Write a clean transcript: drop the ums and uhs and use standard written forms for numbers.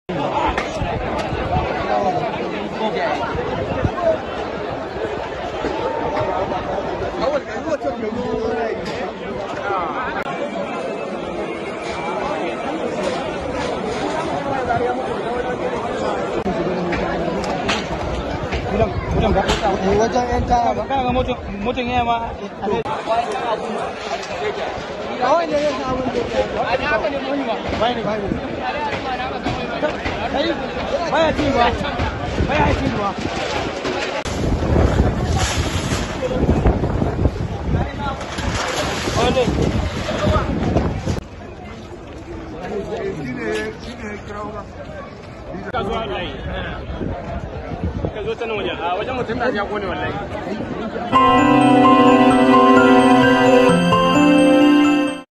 wajen yan taya ba kaga mutum ya ma kawai ne zai samu da ya haka ne muhimma baya ci ba baya ci ba ka zo ta nan wajen a wajen mutum da ya kone wallahi